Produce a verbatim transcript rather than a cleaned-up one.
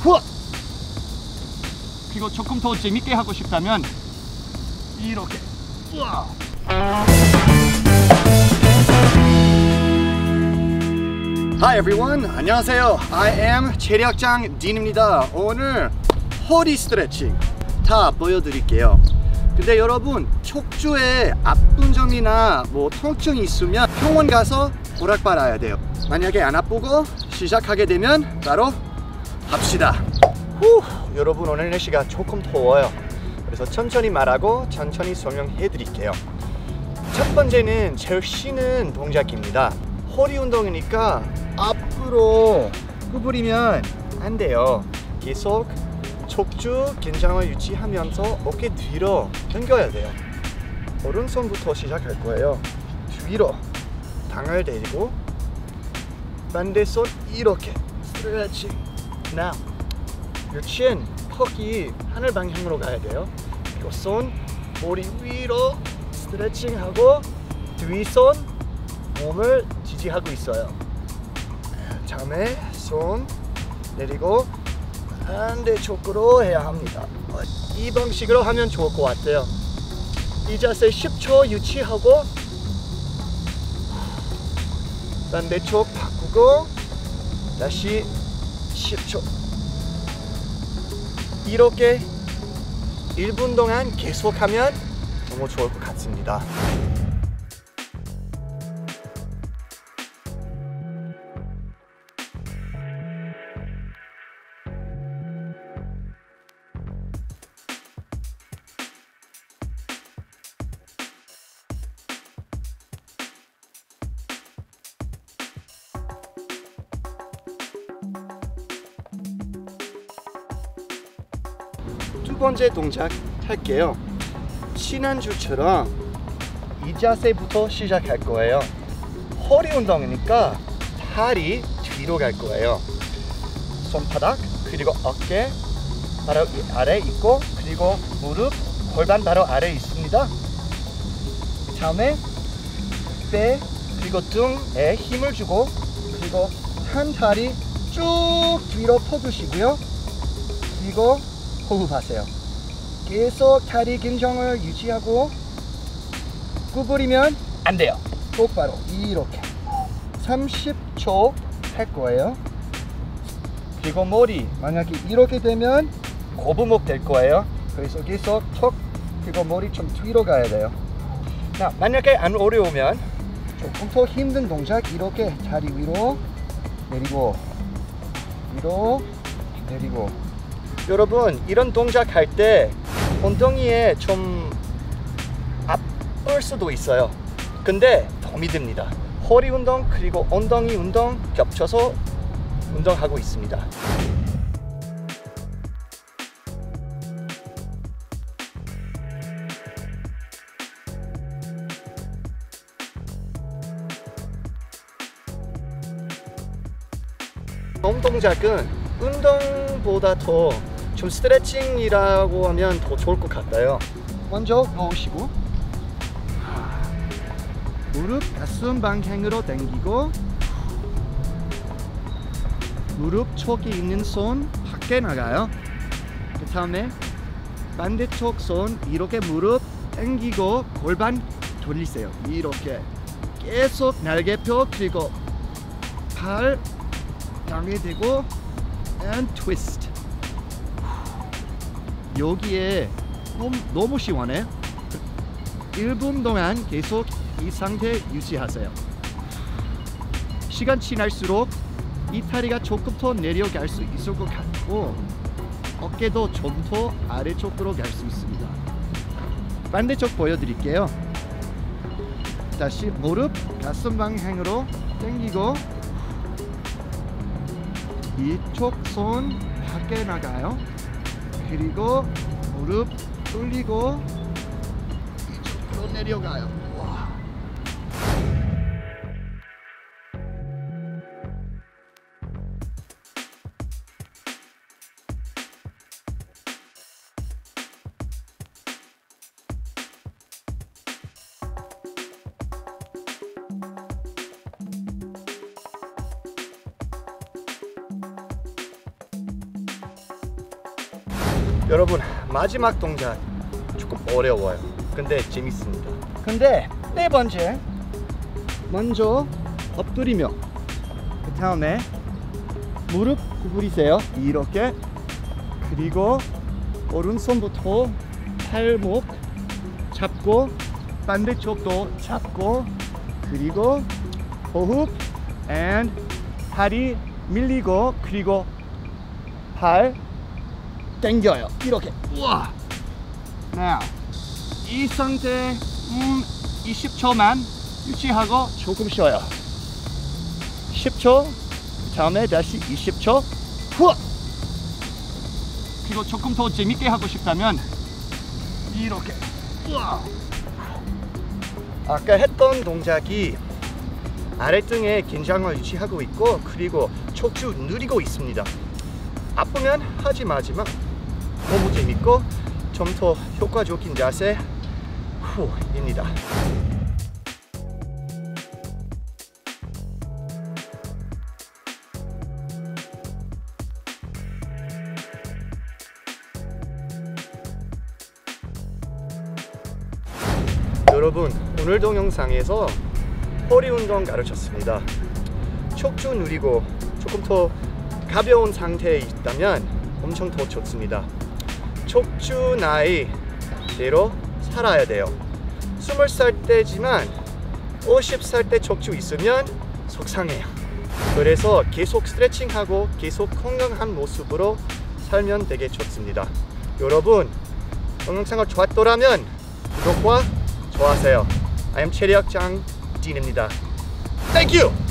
후아! 그리고 조금 더 재밌게 하고 싶다면 이렇게. 우와! Hi everyone, 안녕하세요. I am 체력장 딘입니다. 오늘 허리 스트레칭 다 보여드릴게요. 근데 여러분, 척추에 아픈 점이나 뭐 통증이 있으면 병원 가서 허락받아야 돼요. 만약에 안 아프고 시작하게 되면 바로 합시다. 후, 여러분 오늘 날씨가 조금 더워요. 그래서 천천히 말하고 천천히 설명해 드릴게요. 첫 번째는 제일 쉬는 동작입니다. 허리 운동이니까 앞으로 구부리면 안 돼요. 계속 척추 긴장을 유지하면서 어깨 뒤로 당겨야 돼요. 오른손부터 시작할 거예요. 뒤로 당을 대고 반대손 이렇게 스트레칭. Now, your chin, 턱이 하늘 방향으로 가야 돼요. 그리고 손 머리 위로 스트레칭하고 뒤손 몸을 지지하고 있어요. 다음에 손 내리고 반대쪽으로 해야 합니다. 이 방식으로 하면 좋을 것 같아요. 이 자세 십 초 유지하고 반대쪽 바꾸고 다시 십 초. 이렇게 일 분 동안 계속하면 너무 좋을 것 같습니다. 두 번째 동작 할게요. 지난주처럼 이 자세부터 시작할 거예요. 허리 운동이니까 팔이 뒤로 갈 거예요. 손바닥 그리고 어깨 바로 아래 있고, 그리고 무릎 골반 바로 아래 있습니다. 다음에 배 그리고 등에 힘을 주고, 그리고 한 다리 쭉 뒤로 펴주시고요. 그리고 호흡하세요. 계속 다리 긴장을 유지하고 구부리면 안 돼요. 똑바로 이렇게 삼십 초 할 거예요. 그리고 머리 만약에 이렇게 되면 거북목 될 거예요. 그래서 계속 턱 그리고 머리 좀 뒤로 가야 돼요. 자, 만약에 안 어려우면 조금 더 힘든 동작 이렇게 다리 위로 내리고 위로 내리고. 여러분, 이런 동작 할 때 엉덩이에 좀 아플 수도 있어요. 근데 도움이 됩니다. 허리 운동 그리고 엉덩이 운동 겹쳐서 운동하고 있습니다. 다음 동작은 운동보다 더 좀 스트레칭이라고 하면 더 좋을 것 같아요. 먼저 누우시고 무릎 가슴 방향으로 당기고, 무릎 쪽에 있는 손 밖에 나가요. 그 다음에 반대쪽 손 이렇게 무릎 당기고 골반 돌리세요. 이렇게 계속 날개뼈 그리고 팔 땅에 대고 and twist. 여기에 너무, 너무 시원해. 일 분 동안 계속 이 상태 유지하세요. 시간 지날수록 이 다리가 조금 더 내려갈 수 있을 것 같고, 어깨도 좀 더 아래쪽으로 갈 수 있습니다. 반대쪽 보여드릴게요. 다시 무릎 가슴 방향으로 당기고, 이쪽 손 밖에 나가요. 그리고 무릎 돌리고 이쪽으로 내려가요. 와. 여러분, 마지막 동작 조금 어려워요. 근데 재밌습니다. 근데 네 번째, 먼저 엎드리며 그 다음에 무릎 구부리세요. 이렇게. 그리고 오른손부터 팔목 잡고 반대쪽도 잡고, 그리고 호흡 and 다리 밀리고, 그리고 발 당겨요. 이렇게. 우와. Now, 이 상태 음, 이십 초만 유지하고 조금 쉬어요. 십 초, 그 다음에 다시 이십 초. 후아. 그리고 조금 더 재밌게 하고 싶다면 이렇게. 우와. 아까 했던 동작이 아래등에 긴장을 유지하고 있고, 그리고 척추 누리고 있습니다. 아프면 하지 마지만 너무 재밌고 좀 더 효과적인 자세 후입니다. 여러분, 오늘 동영상에서 허리 운동 가르쳤습니다. 척추 누리고 조금 더 가벼운 상태에 있다면 엄청 더 좋습니다. 척추 나이대로 살아야 돼요. 스물 살 때지만 오십 살 때 척추 있으면 속상해요. 그래서 계속 스트레칭하고 계속 건강한 모습으로 살면 되게 좋습니다. 여러분, 동영상이 좋았더라면 구독과 좋아하세요. I am 체력장 딘입니다. Thank you!